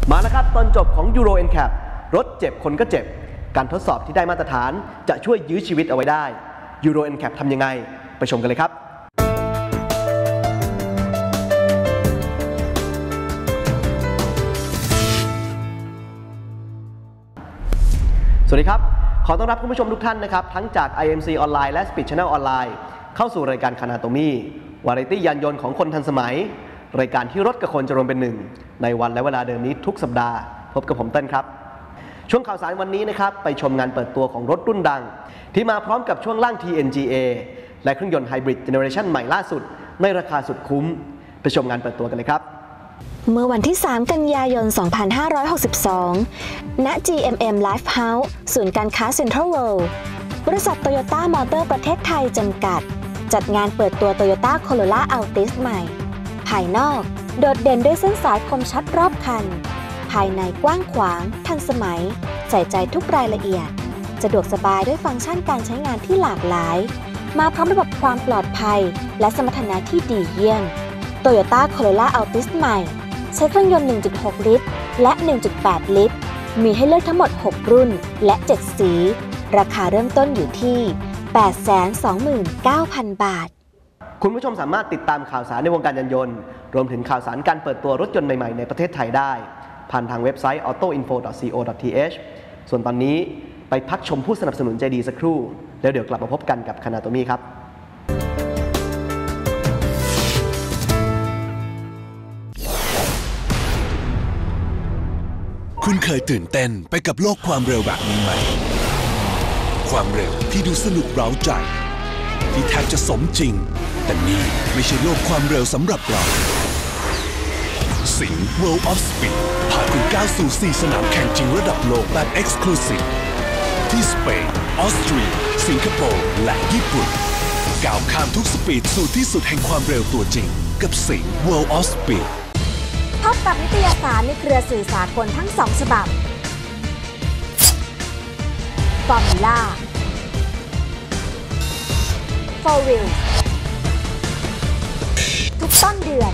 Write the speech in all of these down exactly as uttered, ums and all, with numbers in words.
มาแล้วครับตอนจบของ ยูโร เอ็น แคป รถเจ็บคนก็เจ็บการทดสอบที่ได้มาตรฐานจะช่วยยื้อชีวิตเอาไว้ได้ ยูโร เอ็น แคป ทำยังไงไปชมกันเลยครับสวัสดีครับขอต้อนรับคุณผู้ชมทุกท่านนะครับทั้งจาก ไอ เอ็ม ซี ออนไลน์และ Speed Channel ออนไลน์เข้าสู่รายการ Kanatomy วาไรตี้ยานยนต์ของคนทันสมัยรายการที่รถกับคนจะรวมเป็นหนึ่งในวันและเวลาเดิมนี้ทุกสัปดาห์พบกับผมเต้นครับช่วงข่าวสารวันนี้นะครับไปชมงานเปิดตัวของรถรุ่นดังที่มาพร้อมกับช่วงล่าง ที เอ็น จี เอ และเครื่องยนต์ไฮบริดเจเนอเรชันใหม่ล่าสุดในราคาสุดคุ้มไปชมงานเปิดตัวกันเลยครับเมื่อวันที่สามกันยายนสองพันห้าร้อยหกสิบสองณ จี เอ็ม เอ็ม Life House ศูนย์การค้า Central World บริษัท Toyota Motor ประเทศไทยจำกัดจัดงานเปิดตัว Toyota Corolla Altis ใหม่ภายนอกโดดเด่นด้วยเส้นสายคมชัดรอบคันภายในกว้างขวางทันสมัยใส่ใจทุกรายละเอียดสะดวกสบายด้วยฟังก์ชันการใช้งานที่หลากหลายมาพร้อมระบบความปลอดภัยและสมรรถนะที่ดีเยี่ยม Toyota Corolla Altis ใหม่ใช้เครื่องยนต์ หนึ่งจุดหก ลิตรและ หนึ่งจุดแปด ลิตรมีให้เลือกทั้งหมด หก รุ่นและเจ็ดสีราคาเริ่มต้นอยู่ที่ แปดแสนสองหมื่นเก้าพัน บาทคุณผู้ชมสามารถติดตามข่าวสารในวงการยานยนต์รวมถึงข่าวสารการเปิดตัวรถยนต์ใหม่ๆในประเทศไทยได้ผ่านทางเว็บไซต์ ออโต้อินโฟ ดอท ซี โอ ดอท ที เอช ส่วนตอนนี้ไปพักชมผู้สนับสนุนใจดีสักครู่แล้วเดี๋ยวกลับมาพบกันกับ Kanatomy ครับคุณเคยตื่นเต้นไปกับโลกความเร็วแบบนี้ไหมความเร็วที่ดูสนุกเร้าใจที่แทบจะสมจริงแต่นี่ไม่ใช่โลกความเร็วสำหรับเราสิงห์ World of Speed พาคุณก้าวสู่สี่สนามแข่งจริงระดับโลกแบบ Exclusive ที่สเปนออสเตรียสิงคโปร์และญี่ปุ่นก้าวข้ามทุกสปีดสู่ที่สุดแห่งความเร็วตัวจริงกับสิงห์ World of Speed พบกับนิตยสารในเครือสื่อสากลทั้งสองฉบับ Formula Four Wheels ทุกต้นเดือน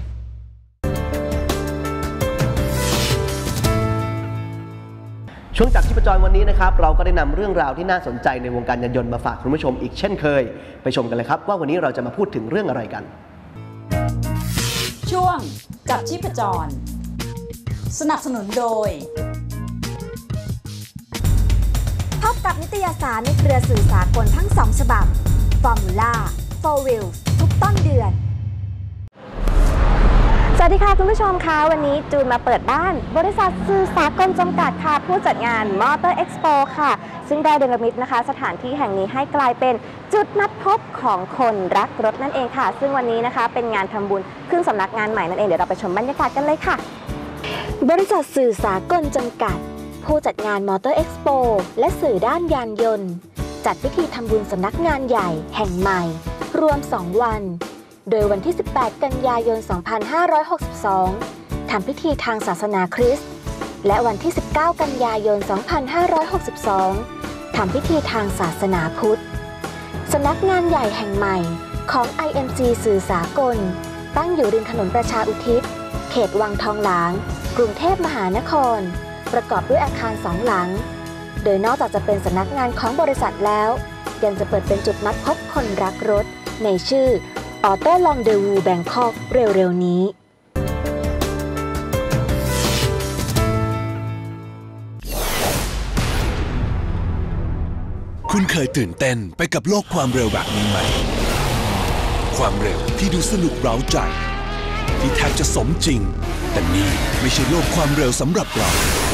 ช่วงจับชีพจรวันนี้นะครับเราก็ได้นำเรื่องราวที่น่าสนใจในวงการยานยนต์มาฝากคุณผู้ชมอีกเช่นเคยไปชมกันเลยครับว่าวันนี้เราจะมาพูดถึงเรื่องอะไรกันช่วงจับชีพจรสนับสนุนโดยพบกับนิตยสารในเครือสื่อสากลทั้งสองฉบับ Formula Four Wheels ทุกต้นเดือนสวัสดีค่ะคุณผู้ชมคะวันนี้จูนมาเปิดบ้านบริษัทสื่อสากลจำกัดค่ะผู้จัดงาน Motor Expo ค่ะซึ่งได้เดลมิตนะคะสถานที่แห่งนี้ให้กลายเป็นจุดนัดพบของคนรักรถนั่นเองค่ะซึ่งวันนี้นะคะเป็นงานทำบุญขึ้นสำนักงานใหม่นั่นเองเดี๋ยวเราไปชมบรรยากาศกันเลยค่ะบริษัทสื่อสากลจำกัดผู้จัดงาน Motor Expo และสื่อด้านยานยนต์จัดพิธีทำบุญสำนักงานใหญ่แห่งใหม่รวมสองวันโดยวันที่สิบแปดกันยายนสองพันห้าร้อยหกสิบสองทำพิธีทางศาสนาคริสต์และวันที่สิบเก้ากันยายนสองพันห้าร้อยหกสิบสองทำพิธีทางศาสนาพุทธสำนักงานใหญ่แห่งใหม่ของ ไอ เอ็ม ซี สื่อสากลตั้งอยู่ริมถนนประชาอุทิศเขตวังทองหลางกรุงเทพมหานครประกอบด้วยอาคารสองหลังโดยนอกจากจะเป็นสำนักงานของบริษัทแล้วยังจะเปิดเป็นจุดนัดพบคนรักรถในชื่อออโต้ลองเดวูแบงคอกเร็วๆนี้คุณเคยตื่นเต้นไปกับโลกความเร็วแบบนี้ไหมความเร็วที่ดูสนุกเร้าใจที่แทบจะสมจริงแต่นี่ไม่ใช่โลกความเร็วสำหรับเรา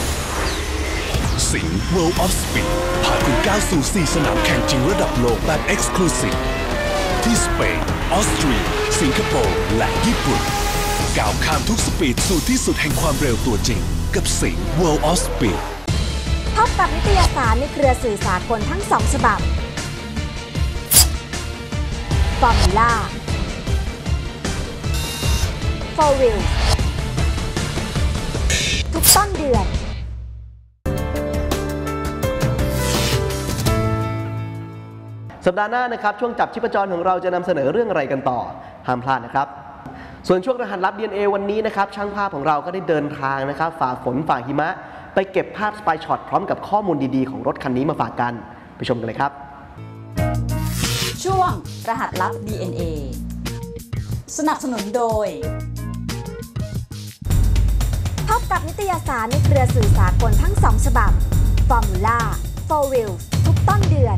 สิงห์ World of Speed พาคุณก้าวสู่สี่สนามแข่งจริงระดับโลกแบบ Exclusive ที่สเปนออสเตรียสิงคโปร์และญี่ปุ่นก้าวข้ามทุกสปีดสู่ที่สุดแห่งความเร็วตัวจริงกับสิงห์ World of Speed พบกับนิตยสารในเครือสื่อสากลทั้งสองฉบับ Formula Four Wheels ทุกต้นเดือนสัปดาห์หน้านะครับช่วงจับชีพจรของเราจะนำเสนอเรื่องอะไรกันต่อห้ามพลาดนะครับส่วนช่วงรหัสลับ ดี เอ็น เอ วันนี้นะครับช่างภาพของเราก็ได้เดินทางนะครับฝ่าฝนฝ่าหิมะไปเก็บภาพสปายช็อตพร้อมกับข้อมูลดีๆของรถคันนี้มาฝากกันไปชมกันเลยครับช่วงรหัสลับ ดี เอ็น เอ สนับสนุนโดยพบกับนิตยสารในเครือสื่อสากลทั้งสองฉบับ Formula โฟร์ Wheels ทุกต้นเดือน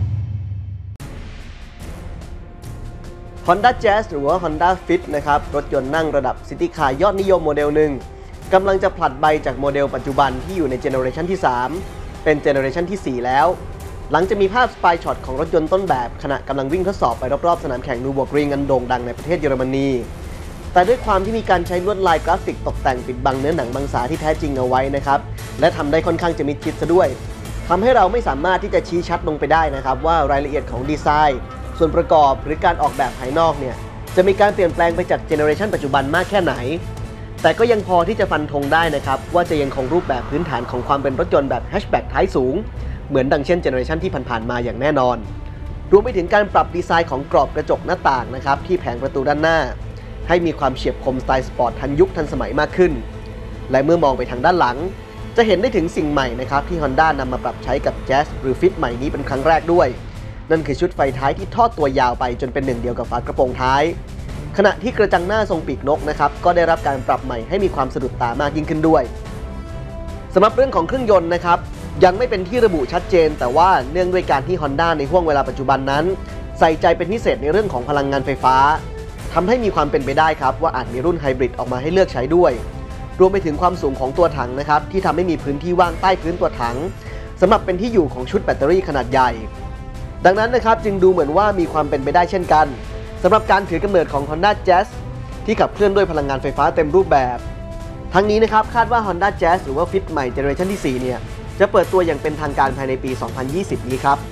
Honda Jazz หรือว่า Honda Fit นะครับรถยนต์นั่งระดับซิตี้คาร์ยอดนิยมโมเดลหนึ่งกำลังจะผลัดใบจากโมเดลปัจจุบันที่อยู่ในเจเนอเรชันที่ สาม เป็นเจเนอเรชันที่ สี่ แล้ว หลังจะมีภาพสปายช็อตของรถยนต์ต้นแบบขณะกำลังวิ่งทดสอบไปรอบๆสนามแข่งนูโบกริงอันโด่งดังในประเทศเยอรมนีแต่ด้วยความที่มีการใช้ลวดลายกราฟิกตกแต่งปิดบังเนื้อหนังมังสาที่แท้จริงเอาไว้นะครับและทำได้ค่อนข้างจะมิดชิดซะด้วยทำให้เราไม่สามารถที่จะชี้ชัดลงไปได้นะครับว่ารายละเอียดของดีไซน์ส่วนประกอบหรือการออกแบบภายนอกเนี่ยจะมีการเปลี่ยนแปลงไปจากเจเนอเรชันปัจจุบันมากแค่ไหนแต่ก็ยังพอที่จะฟันธงได้นะครับว่าจะยังคงรูปแบบพื้นฐานของความเป็นรถยนต์แบบแฮชแบ็กท้ายสูงเหมือนดังเช่นเจเนอเรชันที่ผ่านๆมาอย่างแน่นอนรวมไปถึงการปรับดีไซน์ของกรอบกระจกหน้าต่างนะครับที่แผงประตูด้านหน้าให้มีความเฉียบคมสไตล์สปอร์ตทันยุคทันสมัยมากขึ้นและเมื่อมองไปทางด้านหลังจะเห็นได้ถึงสิ่งใหม่นะครับที่ Honda นำมาปรับใช้กับ Jazz หรือ Fit ใหม่นี้เป็นครั้งแรกด้วยนั่นคือชุดไฟท้ายที่ทอดตัวยาวไปจนเป็นหนึ่งเดียวกับฝากระโปรงท้ายขณะที่กระจังหน้าทรงปีกนกนะครับก็ได้รับการปรับใหม่ให้มีความสะดุดตามากยิ่งขึ้นด้วยสำหรับเรื่องของเครื่องยนต์นะครับยังไม่เป็นที่ระบุชัดเจนแต่ว่าเนื่องด้วยการที่ Honda ในห้วงเวลาปัจจุบันนั้นใส่ใจเป็นพิเศษในเรื่องของพลังงานไฟฟ้าทำให้มีความเป็นไปได้ครับว่าอาจมีรุ่นไฮบริดออกมาให้เลือกใช้ด้วยรวมไปถึงความสูงของตัวถังนะครับที่ทำให้มีพื้นที่ว่างใต้พื้นตัวถังสำหรับเป็นที่อยู่ของชุดแบตเตอรี่ขนาดใหญ่ดังนั้นนะครับจึงดูเหมือนว่ามีความเป็นไปได้เช่นกันสำหรับการถือกำเนิดของ Honda Jazz ที่ขับเคลื่อนด้วยพลังงานไฟฟ้าเต็มรูปแบบทั้งนี้นะครับคาดว่า Honda Jazz หรือว่า Fit ใหม่เจเนอเรชันที่ สี่ เนี่ยจะเปิดตัวอย่างเป็นทางการภายในปี สองพันยี่สิบ นี้ครับ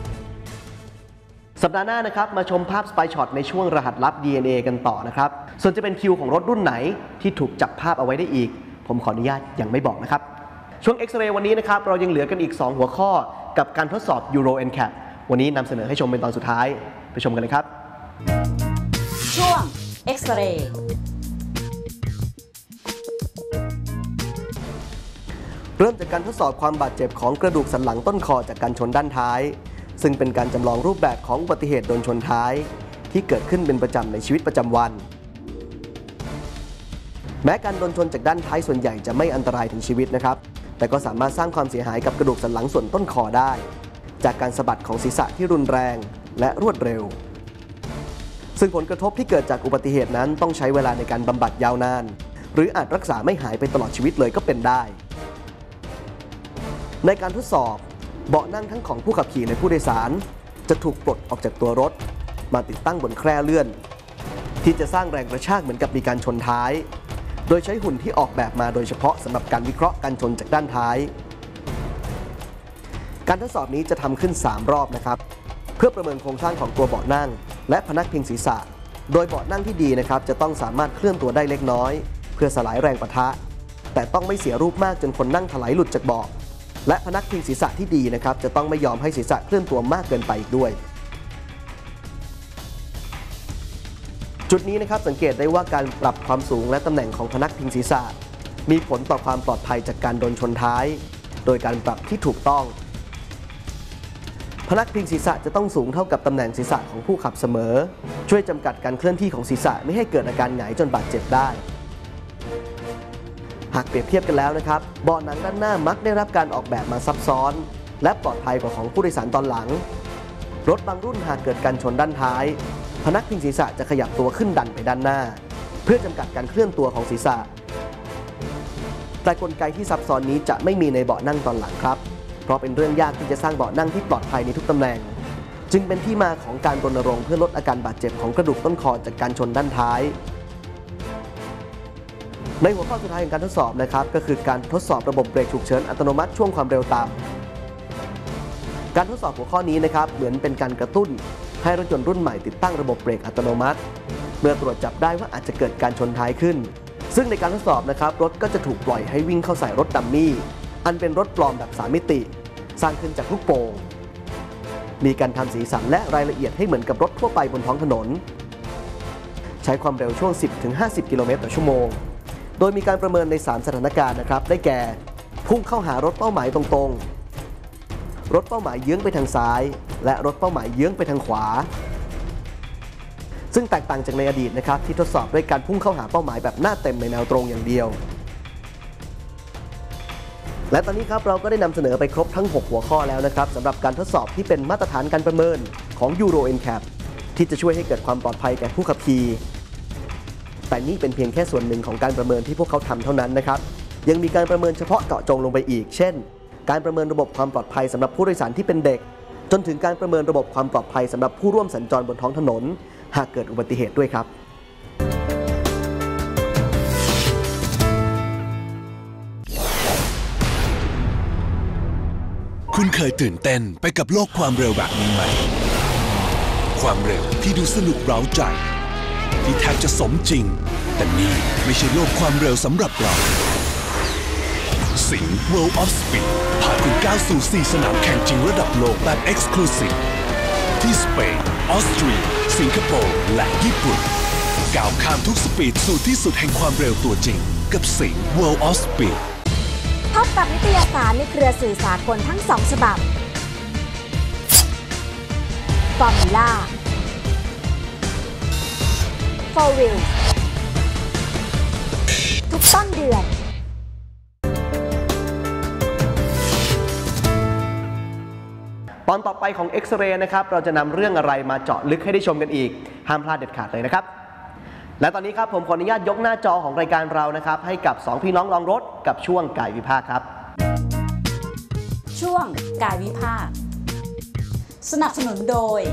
สัปดาห์หน้านะครับมาชมภาพสปายช็อตในช่วงรหัสลับ ดี เอ็น เอ กันต่อนะครับส่วนจะเป็นคิวของรถรุ่นไหนที่ถูกจับภาพเอาไว้ได้อีกผมขออนุญาตยังไม่บอกนะครับช่วง X-Ray วันนี้นะครับเรายังเหลือกันอีก สอง หัวข้อกับการทดสอบ Euro เอ็น แคป วันนี้นำเสนอให้ชมเป็นตอนสุดท้ายไปชมกันเลยครับช่วง X-Ray เริ่มจากการทดสอบความบาดเจ็บของกระดูกสันหลังต้นคอจากการชนด้านท้ายซึ่งเป็นการจำลองรูปแบบของอุบัติเหตุโดนชนท้ายที่เกิดขึ้นเป็นประจำในชีวิตประจำวันแม้การโดนชนจากด้านท้ายส่วนใหญ่จะไม่อันตรายถึงชีวิตนะครับแต่ก็สามารถสร้างความเสียหายกับกระดูกสันหลังส่วนต้นคอได้จากการสะบัดของศีรษะที่รุนแรงและรวดเร็วซึ่งผลกระทบที่เกิดจากอุบัติเหตุนั้นต้องใช้เวลาในการบำบัดยาวนานหรืออาจรักษาไม่หายไปตลอดชีวิตเลยก็เป็นได้ในการทดสอบเบาะนั่งทั้งของผู้ขับขี่และผู้โดยสารจะถูกปลดออกจากตัวรถมาติดตั้งบนแคร่เลื่อนที่จะสร้างแรงกระชากเหมือนกับมีการชนท้ายโดยใช้หุ่นที่ออกแบบมาโดยเฉพาะสำหรับการวิเคราะห์การชนจากด้านท้ายการทดสอบนี้จะทำขึ้นสามรอบนะครับเพื่อประเมินโครงสร้างของตัวเบาะนั่งและพนักพิงศีรษะโดยเบาะนั่งที่ดีนะครับจะต้องสามารถเคลื่อนตัวได้เล็กน้อยเพื่อสลายแรงปะทะแต่ต้องไม่เสียรูปมากจนคนนั่งถลายหลุดจากเบาะและพนักพิงศีรษะที่ดีนะครับจะต้องไม่ยอมให้ศีรษะเคลื่อนตัวมากเกินไปอีกด้วยจุดนี้นะครับสังเกตได้ว่าการปรับความสูงและตำแหน่งของพนักพิงศีรษะมีผลต่อความปลอดภัยจากการโดนชนท้ายโดยการปรับที่ถูกต้องพนักพิงศีรษะจะต้องสูงเท่ากับตำแหน่งศีรษะของผู้ขับเสมอช่วยจำกัดการเคลื่อนที่ของศีรษะไม่ให้เกิดอาการหงายจนบาดเจ็บได้หากเปรียบเทียบกันแล้วนะครับเบาะหนังด้านหน้ามักได้รับการออกแบบมาซับซ้อนและปลอดภัยกว่าของผู้โดยสารตอนหลังรถบางรุ่นหากเกิดการชนด้านท้ายพนักพิงศีรษะจะขยับตัวขึ้นดันไปด้านหน้าเพื่อจำกัดการเคลื่อนตัวของศีรษะแต่กลไกที่ซับซ้อนนี้จะไม่มีในเบาะนั่งตอนหลังครับเพราะเป็นเรื่องยากที่จะสร้างเบาะนั่งที่ปลอดภัยในทุกตำแหน่งจึงเป็นที่มาของการรณรงค์เพื่อลดอาการบาดเจ็บของกระดูกต้นคอจากการชนด้านท้ายในหัวข้อสุดท้ายของการทดสอบนะครับก็คือการทดสอบระบบเบรกฉุกเฉินอัตโนมัติช่วงความเร็วต่ำการทดสอบหัวข้อนี้นะครับเหมือนเป็นการกระตุ้นให้รถยนต์รุ่นใหม่ติดตั้งระบบเบรกอัตโนมัติเมื่อตรวจจับได้ว่าอาจจะเกิดการชนท้ายขึ้นซึ่งในการทดสอบนะครับรถก็จะถูกปล่อยให้วิ่งเข้าใส่รถดัมมี่อันเป็นรถปลอมแบบสามมิติสร้างขึ้นจากลูกโป่งมีการทำสีสันและรายละเอียดให้เหมือนกับรถทั่วไปบนท้องถนนใช้ความเร็วช่วง สิบถึงห้าสิบ กิโลเมตรต่อชั่วโมงโดยมีการประเมินในสามสถานการณ์นะครับได้แก่พุ่งเข้าหารถเป้าหมายตรงๆรถเป้าหมายเยื้องไปทางซ้ายและรถเป้าหมายเยื้องไปทางขวาซึ่งแตกต่างจากในอดีตนะครับที่ทดสอบด้วยการพุ่งเข้าหาเป้าหมายแบบหน้าเต็มในแนวตรงอย่างเดียวและตอนนี้ครับเราก็ได้นำเสนอไปครบทั้งหกหัวข้อแล้วนะครับสำหรับการทดสอบที่เป็นมาตรฐานการประเมินของ ยูโร เอ็น แคป ที่จะช่วยให้เกิดความปลอดภัยแก่ผู้ขับขี่แต่นี่เป็นเพียงแค่ส่วนหนึ่งของการประเมินที่พวกเขาทำเท่านั้นนะครับยังมีการประเมินเฉพาะเจาะจงลงไปอีกเช่นการประเมินระบบความปลอดภัยสำหรับผู้โดยสารที่เป็นเด็กจนถึงการประเมินระบบความปลอดภัยสำหรับผู้ร่วมสัญจรบนท้องถนนหากเกิดอุบัติเหตุด้วยครับคุณเคยตื่นเต้นไปกับโลกความเร็วแบบนี้ไหมความเร็วที่ดูสนุกเร้าใจที่แทบจะสมจริงแต่นี่ไม่ใช่โลกความเร็วสำหรับเราสิงห์ World of Speed พาคุณก้าวสู่สี่สนามแข่งจริงระดับโลกแบบ Exclusive ที่สเปนออสเตรียสิงคโปร์และญี่ปุ่นก้าวข้ามทุกสปีดสู่ที่สุดแห่งความเร็วตัวจริงกับสิงห์ World of Speed พบกับนิตยสารในเครือสื่อสากลทั้งสองฉบับ Formula Four Wheels ทุกต้นเดือนตอนต่อไปของ X-Ray นะครับเราจะนำเรื่องอะไรมาเจาะลึกให้ได้ชมกันอีกห้ามพลาดเด็ดขาดเลยนะครับและตอนนี้ครับผมขออนุญาตยกหน้าจอของรายการเรานะครับให้กับสองพี่น้องลองรถกับช่วงกายวิภาคครับช่วงกายวิภาคสนับสนุนโดย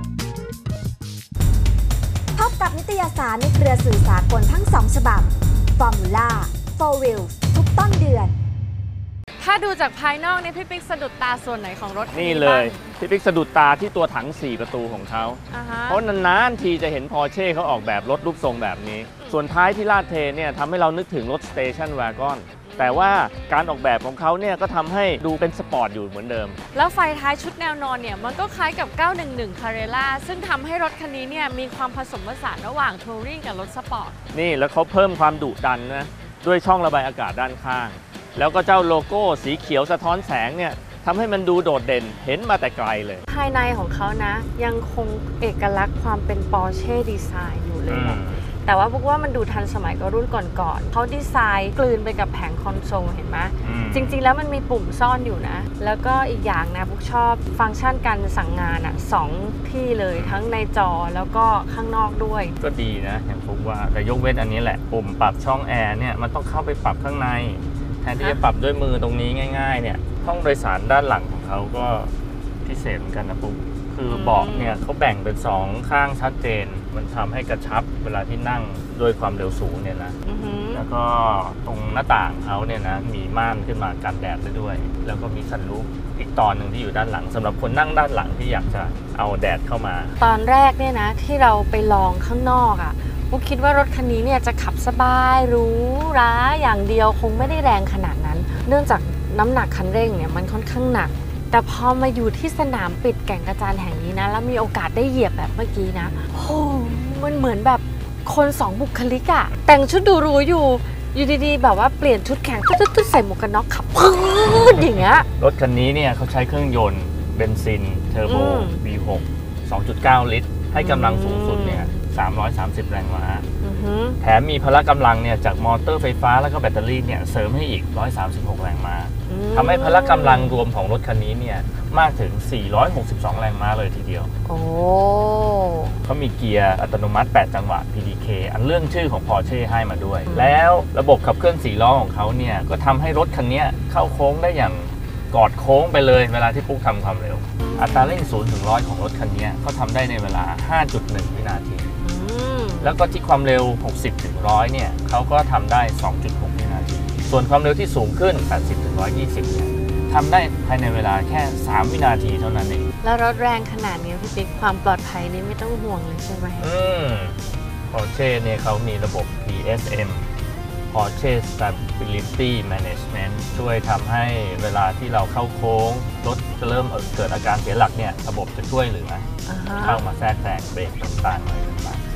พบกับนิตยสารในเครือสื่อสากลทั้งสองฉบับ Formula Four Wheels ทุกต้นเดือนถ้าดูจากภายนอกเนี่ยพี่ปิ๊กสะดุดตาส่วนไหนของรถนี่เลยพี่ปิ๊กสะดุดตาที่ตัวถังสี่ประตูของเขา uh-huh. เพราะนานๆทีจะเห็นพอร์เช่เขาออกแบบรถรูปทรงแบบนี้ส่วนท้ายที่ลาดเทเนี่ยทำให้เรานึกถึงรถสเตชันวากอนแต่ว่าการออกแบบของเขาเนี่ยก็ทำให้ดูเป็นสปอร์ตอยู่เหมือนเดิมแล้วไฟท้ายชุดแนวนอนเนี่ยมันก็คล้ายกับเก้าหนึ่งหนึ่ง Carrera ซึ่งทำให้รถคันนี้เนี่ยมีความผสมผสานระหว่างทัวริงกับรถสปอร์ตนี่แล้วเขาเพิ่มความดุดันนะด้วยช่องระบายอากาศด้านข้างแล้วก็เจ้าโลโก้สีเขียวสะท้อนแสงเนี่ยทำให้มันดูโดดเด่นเห็นมาแต่ไกลเลยภายในของเขานะยังคงเอกลักษณ์ความเป็น Porsche ดีไซน์อยู่เลยนะแต่ว่าพวกว่ามันดูทันสมัยกว่ารุ่นก่อนๆเขาดีไซน์กลืนไปกับแผงคอนโซลเห็นไหมจริงๆแล้วมันมีปุ่มซ่อนอยู่นะแล้วก็อีกอย่างนะพวกชอบฟังก์ชันการสั่งงานอ่ะสองที่เลยทั้งในจอแล้วก็ข้างนอกด้วยก็ดีนะอย่างพวกว่าแต่ยกเว้นอันนี้แหละปุ่มปรับช่องแอร์เนี่ยมันต้องเข้าไปปรับข้างในแทนที่จะปรับด้วยมือตรงนี้ง่ายๆเนี่ยห้องโดยสารด้านหลังของเขาก็พิเศษเหมือนกันนะปุ๊บคือเบาะเนี่ยเขาแบ่งเป็นสองข้างชัดเจนมันทำให้กระชับเวลาที่นั่งด้วยความเร็วสูงเนี่ยนะแล้วก็ตรงหน้าต่างเขาเนี่ยนะมีม่านขึ้นมากันแดดได้ด้วยแล้วก็มีซันรูฟอีกตอนหนึ่งที่อยู่ด้านหลังสำหรับคนนั่งด้านหลังที่อยากจะเอาแดดเข้ามาตอนแรกเนี่ยนะที่เราไปลองข้างนอกอ่ะปุ๊กคิดว่ารถคันนี้เนี่ยจะขับสบายหรูหราอย่างเดียวคงไม่ได้แรงขนาดนั้นเนื่องจากน้ำหนักคันเร่งเนี่ยมันค่อนข้างหนักแต่พอมาอยู่ที่สนามปิดแก่งกระจานแห่งนี้นะแล้วมีโอกาสได้เหยียบแบบเมื่อกี้นะโอ้มันเหมือนแบบคนสองบุคลิกอะแต่งชุดดูหรูอยู่อยู่ดีๆแบบว่าเปลี่ยนชุดแข่งตุ๊ดๆใส่หมวกกันน็อกขับพื้นอย่างเงี้ยรถคันนี้เนี่ยเขาใช้เครื่องยนต์เบนซินเทอร์โบ วี หก สองจุดเก้า ลิตรให้กำลังสูงสุดเนี่ยสามร้อยสามสิบแรงม้าแถมมีพละกำลังเนี่ยจากมอเตอร์ไฟฟ้าแล้วก็แบตเตอรี่เนี่ยเสริมให้อีกหนึ่งร้อยสามสิบหกแรงม้าทำให้พละกำลังรวมของรถคันนี้เนี่ยมากถึงสี่ร้อยหกสิบสองแรงม้าเลยทีเดียวโอ้เขามีเกียร์อัตโนมัติแปดจังหวะ พี ดี เค อันเรื่องชื่อของ Porsche ให้มาด้วยแล้วระบบขับเคลื่อนสี่ล้อของเขาเนี่ยก็ทำให้รถคันนี้เข้าโค้งได้อย่างกอดโค้งไปเลยเวลาที่ปุ๊กทำความเร็วอัตราเร่งศูนย์ถึงร้อยของรถคันนี้เขาทำได้ในเวลา ห้าจุดหนึ่ง วินาทีแล้วก็ที่ความเร็วหกสิบถึงหนึ่งร้อยเนี่ยเขาก็ทำได้ สองจุดหก วินาทีส่วนความเร็วที่สูงขึ้นแปดสิบถึงหนึ่งร้อยยี่สิบเนี่ยทำได้ภายในเวลาแค่สามวินาทีเท่านั้นเองแล้วรถแรงขนาดนี้พี่ปิ๊กความปลอดภัยนี่ไม่ต้องห่วงเลยใช่ไหมอืม Porsche เนี่ยเขามีระบบ พี เอส เอ็ม Porsche Stability Management ช่วยทำให้เวลาที่เราเข้าโค้งรถจะเริ่มเกิดอาการเสียหลักเนี่ยระบบจะช่วยเหลือ uh-huh. เข้ามาแทรกแซงเบรกต่างๆอะไรต่างๆ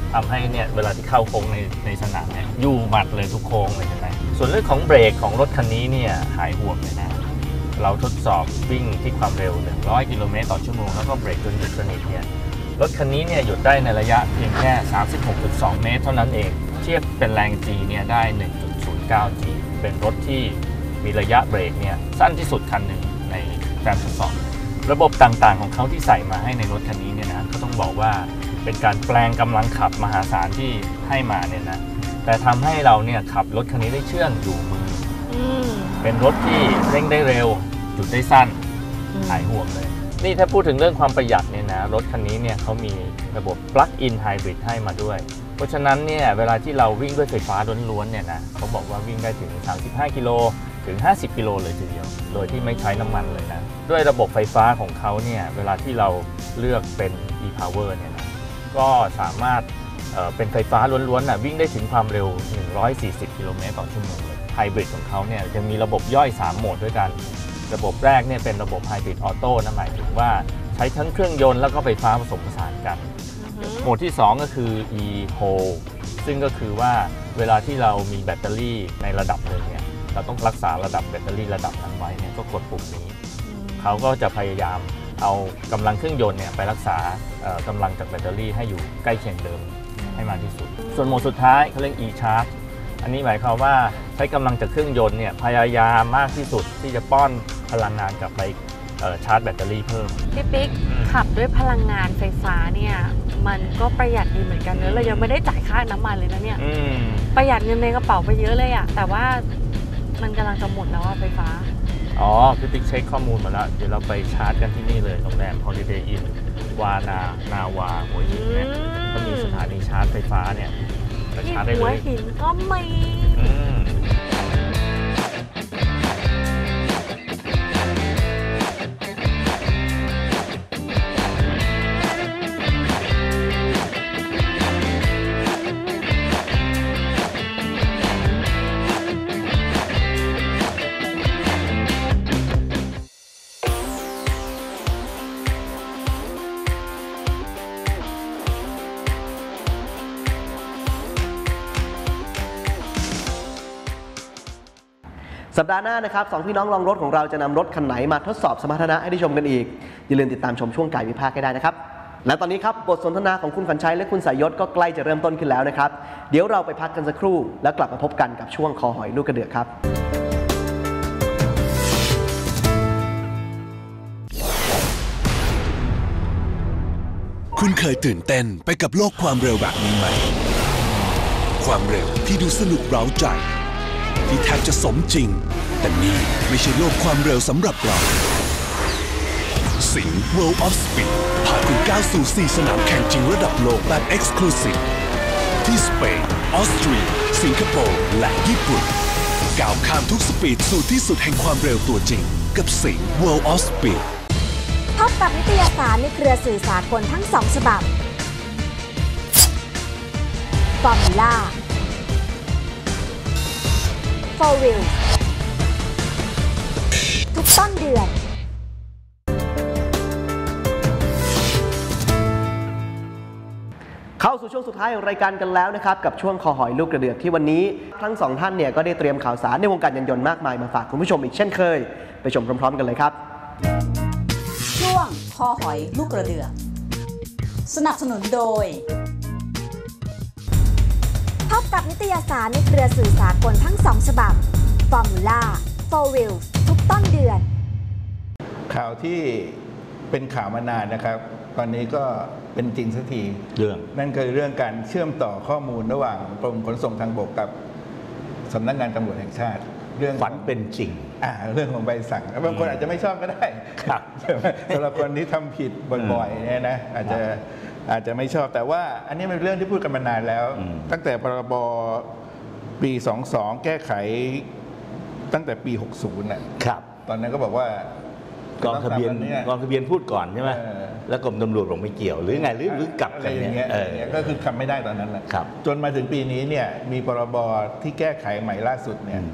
ทำให้เนี่ยเวลาที่เข้าโค้งในในสนามเนี่ยอยู่หมัดเลยทุกโค้งเลยใช่ไหมส่วนเรื่องของเบรกของรถคันนี้เนี่ยหายห่วงเลยนะเราทดสอบวิ่งที่ความเร็วหนึ่งร้อยกิโลเมตรต่อชั่วโมงแล้วก็เบรกจนหยุดสนิทเนี่ยรถคันนี้เนี่ยหยุดได้ในระยะเพียงแค่ สามสิบหกจุดสอง เมตรเท่านั้นเองเทียบเป็นแรง G เนี่ยได้ หนึ่งจุดศูนย์เก้า G เป็นรถที่มีระยะเบรกเนี่ยสั้นที่สุดคันหนึ่งในการทดสอบระบบต่างๆของเขาที่ใส่มาให้ในรถคันนี้เนี่ยนะก็ต้องบอกว่าเป็นการแปลงกำลังขับมหาศาลที่ให้มาเนี่ยนะแต่ทำให้เราเนี่ยขับรถคันนี้ได้เชื่องอยู่มือเป็นรถที่เร่งได้เร็วหยุดได้สั้นหายห่วงเลยนี่ถ้าพูดถึงเรื่องความประหยัดเนี่ยนะรถคันนี้เนี่ยเขามีระบบ Plug-in Hybrid ให้มาด้วยเพราะฉะนั้นเนี่ยเวลาที่เราวิ่งด้วยไฟฟ้าล้วนๆเนี่ยนะเขาบอกว่าวิ่งได้ถึงสามสิบห้ากิโลถึงห้าสิบกิโลเลยทีเดียวโดยที่ไม่ใช้น้ำมันเลยนะด้วยระบบไฟฟ้าของเขาเนี่ยเวลาที่เราเลือกเป็น e-power เนี่ยนะก็สามารถเอ่อเป็นไฟฟ้าล้วนๆนะวิ่งได้ถึงความเร็วหนึ่งร้อยสี่สิบกิโลเมตรต่อชั่วโมงเลยไฮบริดของเขาเนี่ยจะมีระบบย่อยสามโหมดด้วยกันระบบแรกเนี่ยเป็นระบบไฮบริดออโต้นะหมายถึงว่าใช้ทั้งเครื่องยนต์แล้วก็ไฟฟ้าผสมผสานกันโหมดที่สองก็คือ e-hold ซึ่งก็คือว่าเวลาที่เรามีแบตเตอรี่ในระดับหนึ่งเนี่ยเราต้องรักษาระดับแบตเตอรี่ระดับนั้นไว้เนี่ยก็กดปุ่มนี้เขาก็จะพยายามเอากำลังเครื่องยนต์เนี่ยไปรักษากำลังจากแบตเตอรี่ให้อยู่ใกล้เคียงเดิมให้มากที่สุดส่วนโหมดสุดท้ายเขาเรียก e-charge อันนี้หมายความว่าใช้กำลังจากเครื่องยนต์เนี่ยพยายามมากที่สุดที่จะป้อนพลังงานกลับไปชาร์จแบตเตอรี่เพิ่มพี่ปิ๊กขับด้วยพลังงานไฟฟ้าเนี่ยมันก็ประหยัดดีเหมือนกันเนอะเรายังไม่ได้จ่ายค่าน้ำมันเลยนะเนี่ยประหยัดเงินในกระเป๋าไปเยอะเลยอะแต่ว่ามันกำลังจะหมดแล้วอะไฟฟ้าอ๋อพี่ปิ๊กเช็คข้อมูลมาแล้วเดี๋ยวเราไปชาร์จกันที่นี่เลยโรงแรม Holiday Inn วานานาวาหัวหินเนี่ยก็มีสถานีชาร์จไฟฟ้าเนี่ยชาร์จได้เลยหัวหินก็มีสัปดาห์หน้านะครับสองพี่น้องลองรถของเราจะนำรถคันไหนมาทดสอบสมรรถนะให้ได้ชมกันอีกอย่าลืมติดตามชมช่วงกายวิพากษ์ให้ได้นะครับและตอนนี้ครับบทสนทนาของคุณขวัญชัยและคุณสายยศก็ใกล้จะเริ่มต้นขึ้นแล้วนะครับเดี๋ยวเราไปพักกันสักครู่แล้วกลับมาพบกันกับช่วงคอหอยลูกกระเดือกครับคุณเคยตื่นเต้นไปกับโลกความเร็วแบบนี้ไหมความเร็วที่ดูสนุกเร้าใจที่แทบจะสมจริงแต่นี่ไม่ใช่โลกความเร็วสำหรับเราสิงห์ World of Speed พาคุณก้าวสู่สี่สนามแข่งจริงระดับโลกแบบ Exclusive ที่สเปนออสเตรียสิงคโปร์และญี่ปุ่นก้าวข้ามทุกสปีดสู่ที่สุดแห่งความเร็วตัวจริงกับสิงห์ World of Speed พบกับนิตยสารในเครือสื่อสากลทั้งสองฉบับฟอร์มูล่าโฟร์ วิล ทุกต้นเดือนเข้าสู่ช่วงสุดท้ายของรายการกันแล้วนะครับกับช่วงคอหอยลูกกระเดือกที่วันนี้ทั้งสองท่านเนี่ยก็ได้เตรียมข่าวสารในวงการยานยนต์มากมายมาฝากคุณผู้ชมอีกเช่นเคยไปชมพร้อมๆกันเลยครับช่วงคอหอยลูกกระเดือกสนับสนุนโดยพบกับนิตยสารในเครือสื่อสากลทั้งสองฉบับฟอร์มูล่าโฟร์ วิล ทุกต้นเดือนข่าวที่เป็นข่าวมานานนะครับตอนนี้ก็เป็นจริงสักทีเรื่องนั่นคือเรื่องการเชื่อมต่อข้อมูลระหว่างกรมขนส่งทางบกกับสำนักงานตำรวจแห่งชาติเรื่องฝันเป็นจริงอ่าเรื่องของใบสั่งบางคนอาจจะไม่ชอบก็ได้ครับสำหรับคนที่ทำผิดบ่อยๆเนี่ยนะอาจจะอาจจะไม่ชอบแต่ว่าอันนี้เป็นเรื่องที่พูดกันมานานแล้วตั้งแต่พรบปีสองสิบสองแก้ไขตั้งแต่ปีหกสิบน่ะครับตอนนั้นก็บอกว่ากองทะเบียนกองทะเบียนพูดก่อนใช่ไหมแล้วกรมตำรวจบอกไม่เกี่ยวหรือไงหรือหรือกลับกันเนี่ยก็คือทำไม่ได้ตอนนั้นแหละจนมาถึงปีนี้เนี่ยมีพรบที่แก้ไขใหม่ล่าสุดเนี่ย